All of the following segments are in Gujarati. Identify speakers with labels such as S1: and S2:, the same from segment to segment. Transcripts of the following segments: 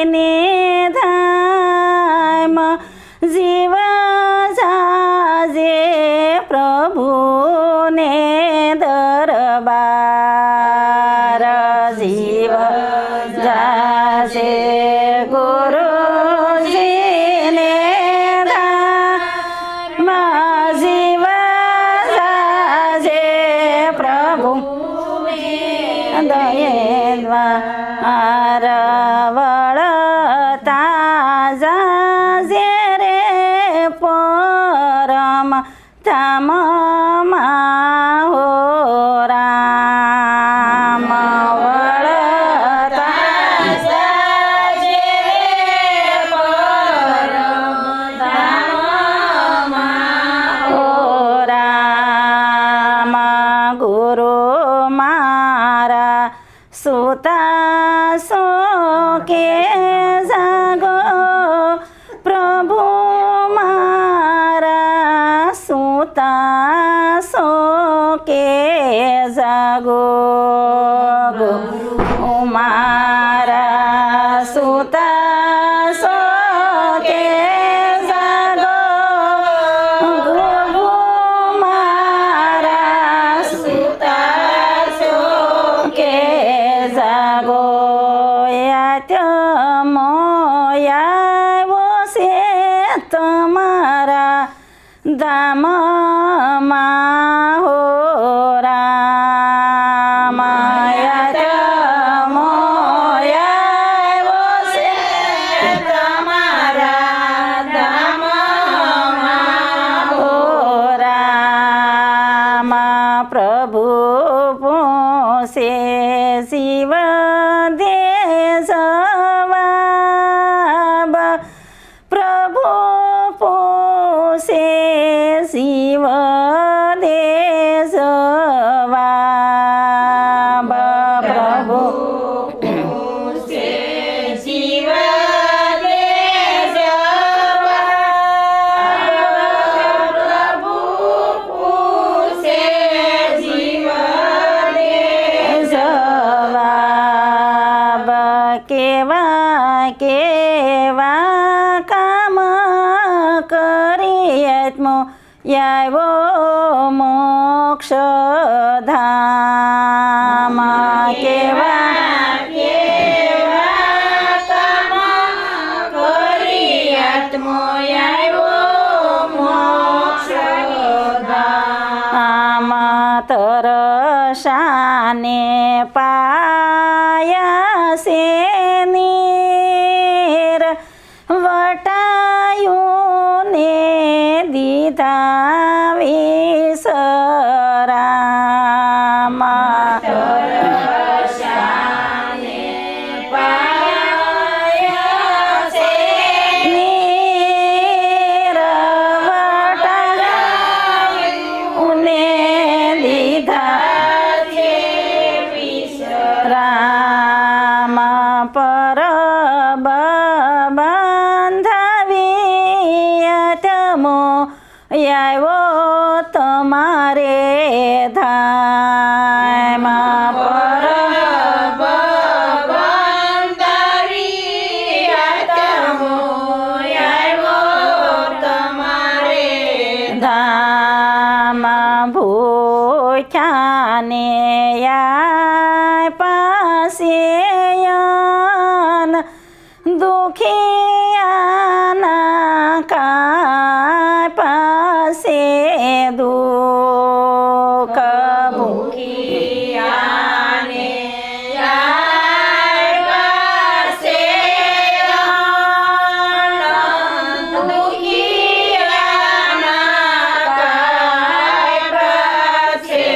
S1: धाम जीव जाजे प्रभु ने दरबार जीव जाजे गुरुजी ने धाम जीव जाजे प्रभु दयेद्वार वळता जाजे रे परम धाममा हो राम वळता जाजे रे परम धाममा हो राम गुरु मारा सुता सो के जागो प्रभु मारा सुता सो के जागो गुरु मारा सुता सो के जागो गुरु मारा सुता सो के जागो मोया वो से तुम्हारा दाम हो राम मोया वो से तुम्हारा दाम हो राम प्रभु से शिव दे जवाब प्रभु पोसे शिव दे जवाब प्रभु पोसे शिव दे जवाब प्रभु पोसे शिव दे जवाब केवा केवा काम करियत्मो यावो मोक्ष धाम केवा केवा काम करियत्मो यावो मोक्ष धाम तरसाने पाया से नीर वटायों ने दीदा विसराम तरसाने पाया से नीर वटायों ने दीदा राम पर बांधवियतमो यावो तुम्हारे धाम पर बांधवियतमो यावो तुम्हारे धाम भूख्याने पासेयन दुखियाना काय पासे दुख भूखियाने दुखियाना काय पासे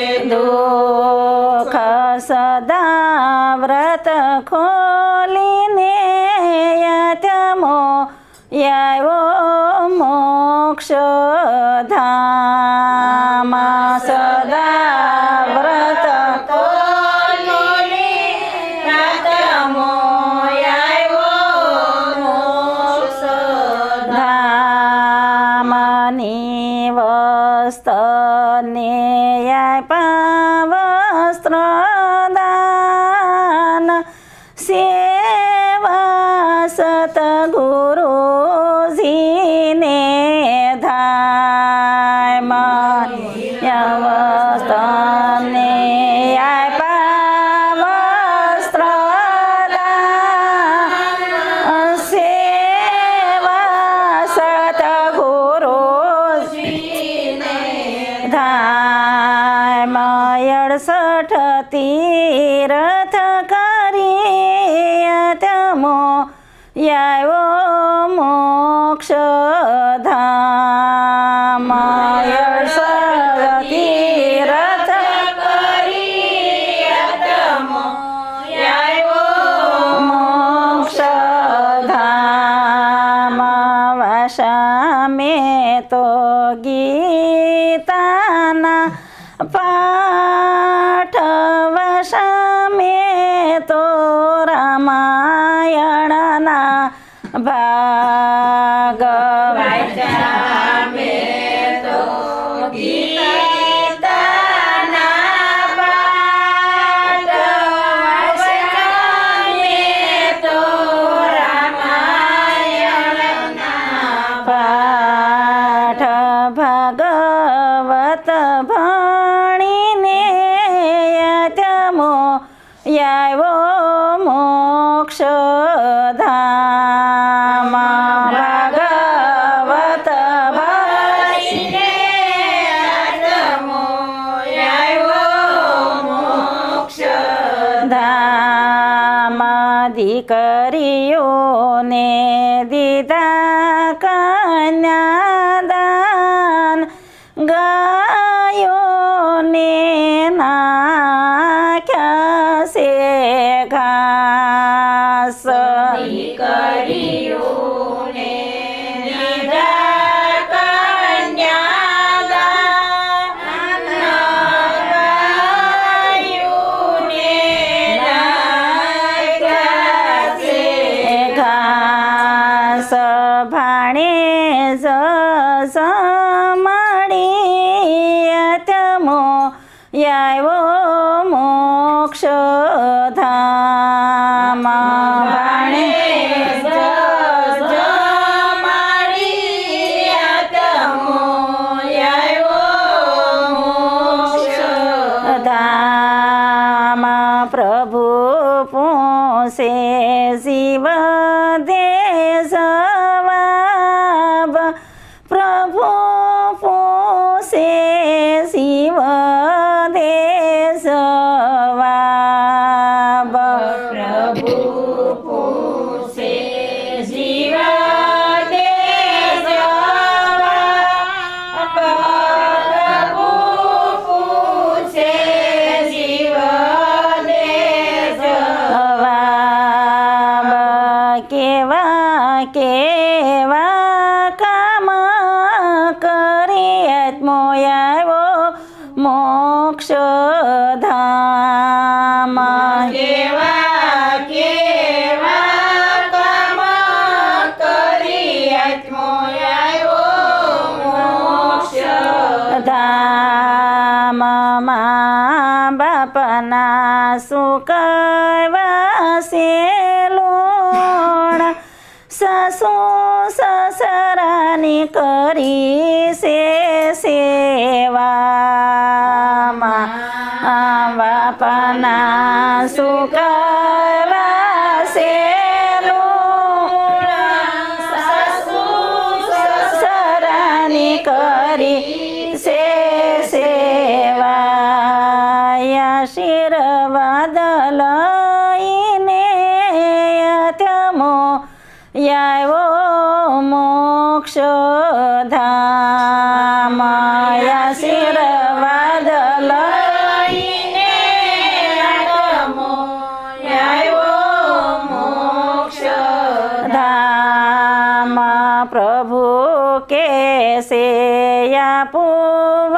S1: दुख सदा व्रत खोलिने यतमो यावो मोक्ष धाम सदा व्रत खोलिने यतमो यावो मोक्ष धाम निवस्तने वस्त्रदान सेवा આવ્યો મોક્ષધામ તીરથ મોક્ષધામ વાસા મેં તો ગીતાના પાઠ વાસા મેં તો રામાયણના ભાગ વાંચ્યા મેં તો ગીતાના પાઠ વાંચ્યા મેં તો રામાયણના પાઠ ભાગવત ભણીને યતમો આવ્યો મોક્ષધામ ભાગવત ભણીને યતમો આવ્યો મોક્ષધામ દીકરીઓને દીધા કન્યાદાન ગાયોને નાખ્યા છે ઘાસ દીકરીઓને દીધા કન્યાદાન ગાયોને નાખ્યા છે ઘાસ ભાણેજ સમળિયતમો આવ્યો મોક્ષધામ ભાણેજ સમળિયતમો આવ્યો મોક્ષધામ પ્રભુ પૂછે શિવ દે જવાબ પ્રભુ પૂછે શિવ દે જવાબ પ્રભુ પૂછે શિવ દે જવાબ પ્રભુ પૂછે શિવ દે જવાબ કેવા કેવા કામ કરી આત્મો આવ્યો મોક્ષધામ કેવા કેવા કામ કરી આત્મો આવ્યો મોક્ષધામ મા બાપના સુકવા છે લોણ સાસુ સસરાની કરી છે સેવા મા બાપના સુકવા છે લોણ સાસુ સસરાની કરી છે સેવા આશીર્વાદ લઈને યતમો આવ્યો મોક્ષધામ આશીર્વાદ લઈને યતમો આવ્યો મોક્ષધામ પ્રભુ કેસે આપું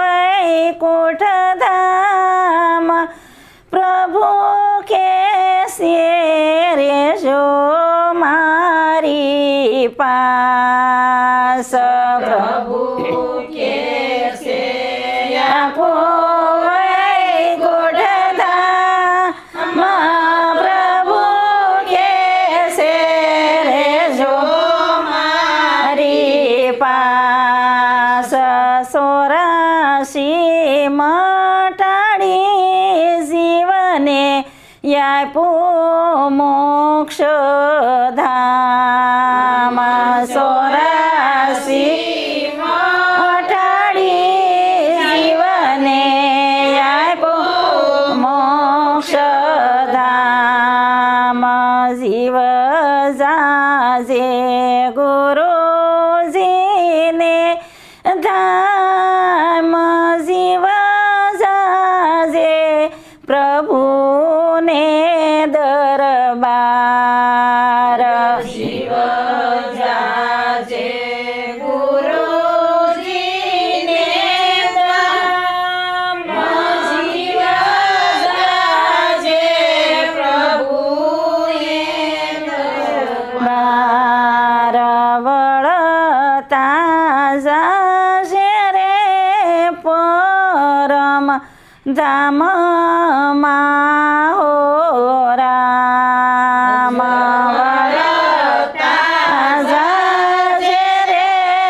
S1: વૈકુંઠધામ પ્રભુ કેસે રેજો મારી પાસ પ્રભુ કેસે આપું વૈકુંઠધામ પ્રભુ કેસે રેજો મારી પાસ 84 મટાડી જીવને આપ્યું મોક્ષધામ 84 મટાડી જીવને આપ્યું મોક્ષધામ જીવ જાજે ગુરુજીને ધામ જીવ જાજે પ્રભુને દરબાર
S2: જીવ જાજે ગુરુજીને ધામ જીવ જાજે પ્રભુને
S1: બાર વળતા જાશે રે પરમ ધામમાં હો રામ વળતા જાશે રે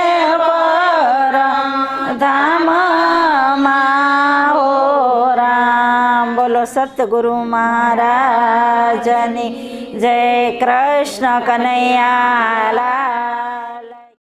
S1: પરમ ધામમાં હો રામ. બોલો સતગુરુ મહારાજની જય. કૃષ્ણ કનૈયા લાલ.